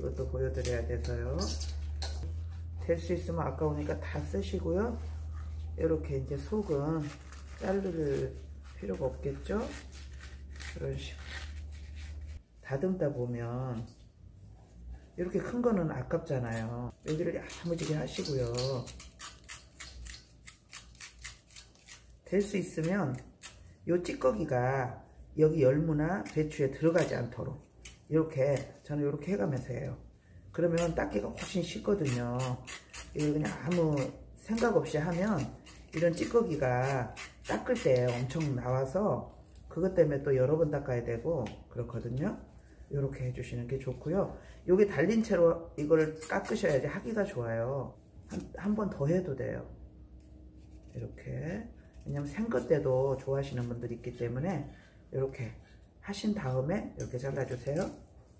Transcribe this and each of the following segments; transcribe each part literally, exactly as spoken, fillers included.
것도 보여드려야 돼서요. 될 수 있으면 아까우니까 다 쓰시고요. 이렇게 이제 속은 자를 필요가 없겠죠? 그런 식으로 다듬다 보면 이렇게 큰 거는 아깝잖아요. 여기를 야무지게 하시고요. 될 수 있으면 요 찌꺼기가 여기 열무나 배추에 들어가지 않도록 이렇게 저는 이렇게 해가면서 해요. 그러면 닦기가 훨씬 쉽거든요. 이거 그냥 아무 생각 없이 하면 이런 찌꺼기가 닦을 때 엄청 나와서 그것 때문에 또 여러 번 닦아야 되고 그렇거든요. 이렇게 해주시는 게 좋고요. 여기 달린 채로 이걸 깎으셔야지 하기가 좋아요. 한, 한 번 더 해도 돼요. 이렇게. 왜냐면 생것 때도 좋아하시는 분들이 있기 때문에 이렇게 하신 다음에 이렇게 잘라주세요.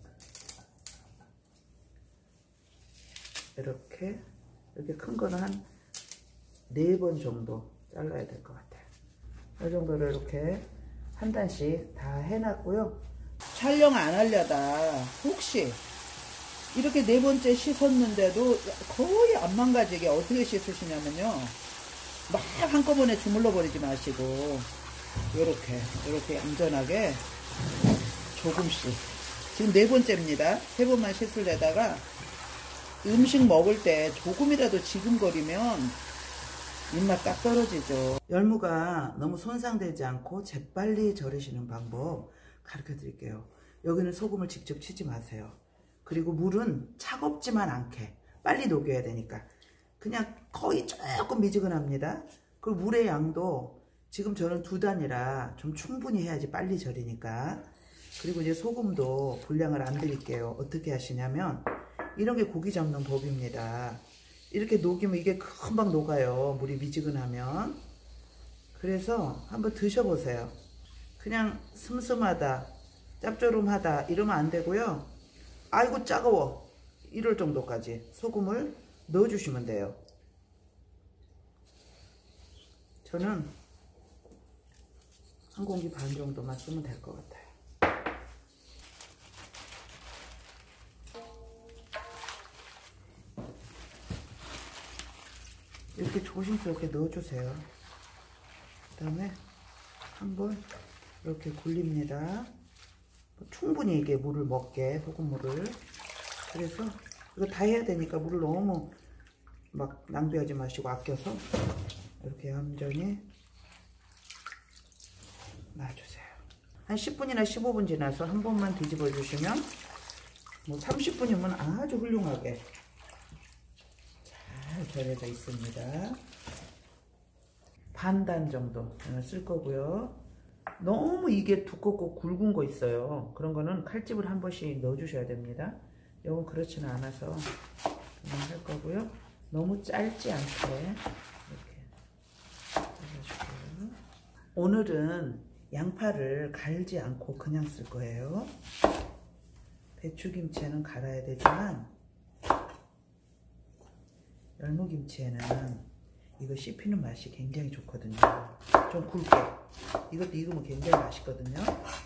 이렇게 이렇게 큰 거는 한 네 번 정도 잘라야 될 것 같아요. 이 정도로 이렇게 한 단씩 다 해놨고요. 촬영 안 하려다 혹시 이렇게 네 번째 씻었는데도 거의 안 망가지게 어떻게 씻으시냐면요. 막 한꺼번에 주물러 버리지 마시고 요렇게 요렇게 얌전하게 조금씩. 지금 네 번째입니다. 세 번만 씻으려다가 음식 먹을 때 조금이라도 지금거리면 입맛 딱 떨어지죠. 열무가 너무 손상되지 않고 재빨리 절이시는 방법 가르쳐 드릴게요. 여기는 소금을 직접 치지 마세요. 그리고 물은 차갑지만 않게 빨리 녹여야 되니까 그냥 거의 조금 미지근합니다. 그리고 물의 양도 지금 저는 두 단이라 좀 충분히 해야지 빨리 절이니까. 그리고 이제 소금도 분량을 안 드릴게요. 어떻게 하시냐면 이런 게 고기 잡는 법입니다. 이렇게 녹이면 이게 금방 녹아요. 물이 미지근하면. 그래서 한번 드셔보세요. 그냥 슴슴하다, 짭조름하다 이러면 안 되고요. 아이고 짜가워 이럴 정도까지 소금을 넣어주시면 돼요. 저는 한 공기 반 정도만 쓰면 될 것 같아요. 이렇게 조심스럽게 넣어주세요. 그 다음에 한번 이렇게 굴립니다. 충분히 이게 물을 먹게, 소금물을. 그래서 이거 다 해야 되니까 물을 너무 막 낭비하지 마시고 아껴서 이렇게 얌전히 놔주세요. 한 십 분이나 십오 분 지나서 한 번만 뒤집어 주시면 뭐 삼십 분이면 아주 훌륭하게 잘 절여져 있습니다. 반단 정도 쓸 거고요. 너무 이게 두껍고 굵은 거 있어요. 그런 거는 칼집을 한 번씩 넣어 주셔야 됩니다. 이건 그렇지는 않아서 그냥 할 거고요. 너무 짧지 않게 이렇게 잘라주고요. 오늘은 양파를 갈지 않고 그냥 쓸 거예요. 배추김치에는 갈아야 되지만 열무김치에는 이거 씹히는 맛이 굉장히 좋거든요. 좀 굵게. 이것도 익으면 굉장히 맛있거든요.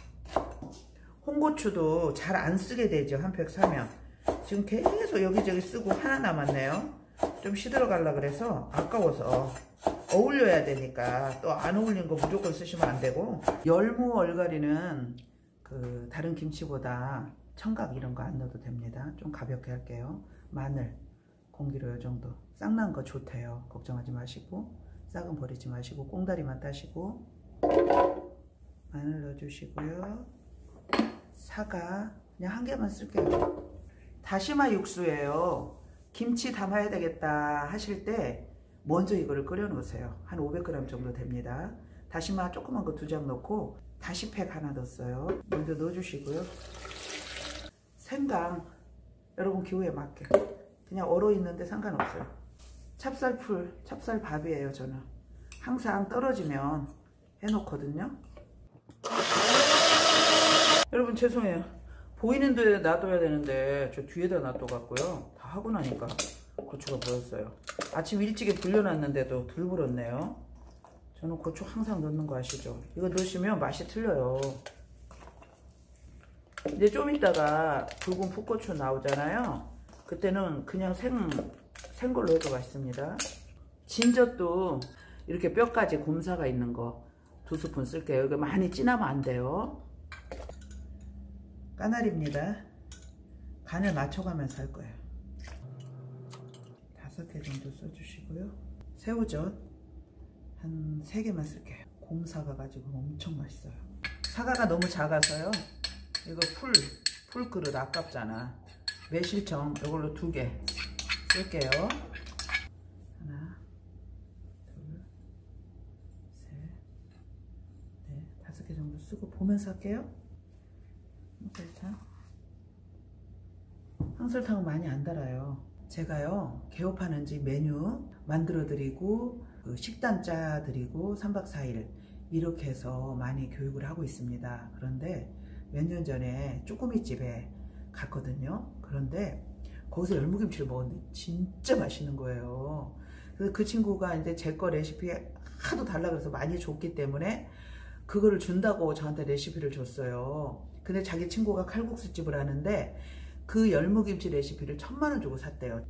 홍고추도 잘 안 쓰게 되죠. 한 팩 사면. 지금 계속 여기저기 쓰고 하나 남았네요. 좀 시들어 갈라 그래서 아까워서 어울려야 되니까 또 안 어울린 거 무조건 쓰시면 안 되고. 열무 얼갈이는 그 다른 김치보다 청각 이런 거 안 넣어도 됩니다. 좀 가볍게 할게요. 마늘 공기로 이 정도. 싹난 거 좋대요. 걱정하지 마시고 싹은 버리지 마시고 꽁다리만 따시고 마늘 넣어주시고요. 사과 그냥 한 개만 쓸게요. 다시마 육수예요. 김치 담아야 되겠다 하실 때 먼저 이거를 끓여 놓으세요. 한 오백 그램 정도 됩니다. 다시마 조그만 거 두 장 넣고 다시팩 하나 넣었어요. 먼저 넣어주시고요. 생강 여러분 기호에 맞게 그냥 얼어 있는데 상관없어요. 찹쌀풀, 찹쌀밥이에요. 저는 항상 떨어지면 해놓거든요. 여러분 죄송해요. 보이는 데 놔둬야 되는데 저 뒤에다 놔둬갖고요. 다 하고 나니까 고추가 보였어요. 아침 일찍에 불려놨는데도 덜 불었네요. 저는 고추 항상 넣는 거 아시죠? 이거 넣으시면 맛이 틀려요. 이제 좀 이따가 붉은 풋고추 나오잖아요. 그때는 그냥 생, 생걸로 해도 맛있습니다. 진젓도 이렇게 뼈까지 곰사가 있는 거 두 스푼 쓸게요. 이거 많이 진하면 안 돼요. 까나리입니다. 간을 맞춰가면서 할 거예요. 다섯 개 정도 써주시고요. 새우젓 한 세 개만 쓸게요. 곰사가 가지고 엄청 맛있어요. 사과가 너무 작아서요. 이거 풀, 풀 그릇 아깝잖아. 매실청 이걸로 두 개 쓸게요. 하나, 둘, 셋, 넷, 다섯 개 정도 쓰고 보면서 할게요. 항설탕. 항설탕은 많이 안 달아요. 제가요, 개업하는 집 메뉴 만들어 드리고 그 식단 짜 드리고 삼 박 사 일 이렇게 해서 많이 교육을 하고 있습니다. 그런데 몇 년 전에 쭈꾸미 집에 갔거든요. 그런데 거기서 열무김치를 먹었는데 진짜 맛있는 거예요. 그래서 그 친구가 이제 제 거 레시피 하도 달라 그래서 많이 줬기 때문에 그거를 준다고 저한테 레시피를 줬어요. 근데 자기 친구가 칼국수집을 하는데 그 열무김치 레시피를 천만 원 주고 샀대요.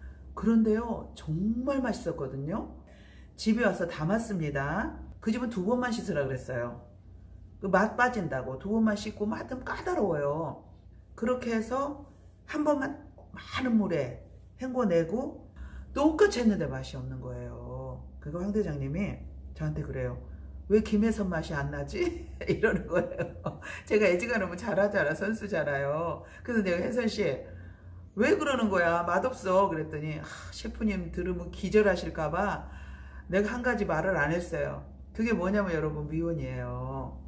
그런데요, 정말 맛있었거든요. 집에 와서 담았습니다. 그 집은 두 번만 씻으라 그랬어요. 그 맛 빠진다고. 두 번만 씻고 맛은 까다로워요. 그렇게 해서 한 번만 많은 물에 헹궈내고 똑같이 했는데 맛이 없는 거예요. 그거 황 대장님이 저한테 그래요. 왜 김혜선 맛이 안 나지? 이러는 거예요. 제가 애지간하면 잘하잖아. 선수잖아요. 그래서 내가 혜선씨 왜 그러는 거야? 맛없어. 그랬더니 아, 셰프님 들으면 기절하실까봐 내가 한 가지 말을 안 했어요. 그게 뭐냐면 여러분, 미원이에요.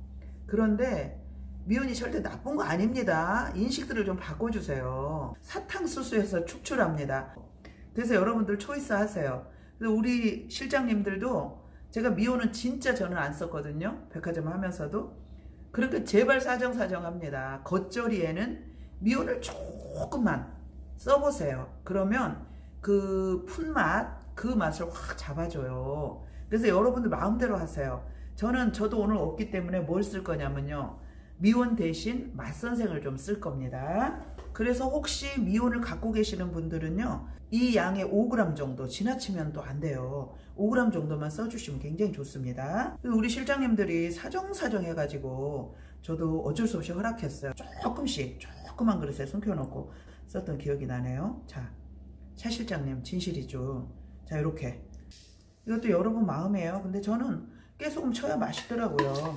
그런데 미원이 절대 나쁜 거 아닙니다. 인식들을 좀 바꿔주세요. 사탕수수에서 축출합니다. 그래서 여러분들 초이스 하세요. 그래서 우리 실장님들도 제가 미온은 진짜 저는 안 썼거든요. 백화점 하면서도. 그렇게 제발 사정사정합니다. 겉절이에는 미온을 조금만 써보세요. 그러면 그 풋맛, 그 맛을 확 잡아줘요. 그래서 여러분들 마음대로 하세요. 저는 저도 오늘 없기 때문에 뭘 쓸 거냐면요. 미온 대신 맛선생을 좀 쓸 겁니다. 그래서 혹시 미온을 갖고 계시는 분들은요, 이 양의 오 그램 정도, 지나치면 또 안 돼요. 오 그램 정도만 써주시면 굉장히 좋습니다. 우리 실장님들이 사정사정 해가지고 저도 어쩔 수 없이 허락했어요. 조금씩 조그만 그릇에 숨겨놓고 썼던 기억이 나네요. 자, 차 실장님 진실이죠. 자, 이렇게 이것도 여러분 마음이에요. 근데 저는 깨소금 쳐야 맛있더라고요.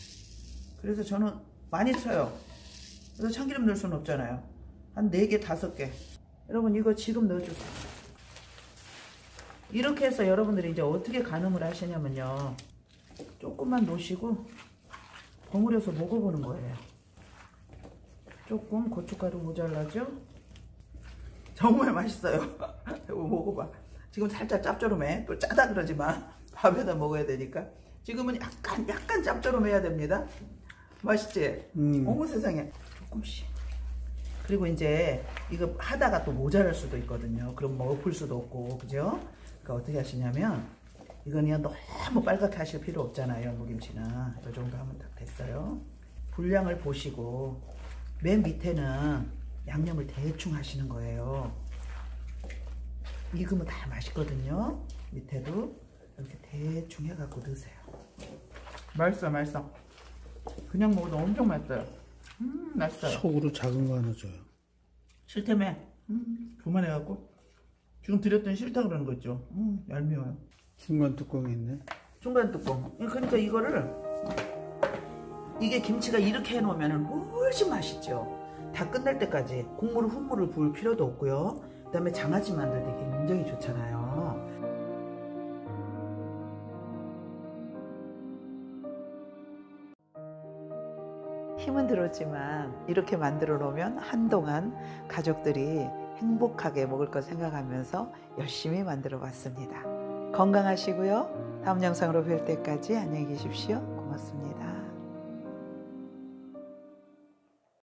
그래서 저는 많이 쳐요. 그래서 참기름 넣을 수는 없잖아요. 한 네 개, 다섯 개. 여러분 이거 지금 넣어주세요. 이렇게 해서 여러분들이 이제 어떻게 가늠을 하시냐면요. 조금만 놓으시고 버무려서 먹어보는 거예요. 조금 고춧가루 모자라죠? 정말 맛있어요. 이거 먹어봐. 지금 살짝 짭조름해. 또 짜다 그러지 마. 밥에다 먹어야 되니까. 지금은 약간 약간 짭조름해야 됩니다. 맛있지? 음. 어머 세상에. 조금씩. 그리고 이제 이거 하다가 또 모자랄 수도 있거든요. 그럼 뭐 엎을 수도 없고, 그죠? 그러니까 어떻게 하시냐면 이거는 너무 빨갛게 하실 필요 없잖아요. 무김치는 이 정도 하면 딱 됐어요. 분량을 보시고 맨 밑에는 양념을 대충 하시는 거예요. 익으면 다 맛있거든요. 밑에도 이렇게 대충 해갖고 넣으세요. 맛있어, 맛있어. 그냥 먹어도 엄청 맛있어요. 음, 맛있어요. 속으로 작은 거 하나 줘요. 싫다며. 음, 그만해갖고. 지금 드렸더니 싫다 그러는 거 있죠. 음, 얄미워요. 중간 뚜껑이 있네. 중간 뚜껑. 그러니까 이거를, 이게 김치가 이렇게 해놓으면 훨씬 맛있죠. 다 끝날 때까지 국물을 훈물을 부을 필요도 없고요. 그 다음에 장아찌 만들 때 굉장히 좋잖아요. 힘은 들었지만 이렇게 만들어 놓으면 한동안 가족들이 행복하게 먹을 거 생각하면서 열심히 만들어 봤습니다. 건강하시고요. 다음 영상으로 뵐 때까지 안녕히 계십시오. 고맙습니다.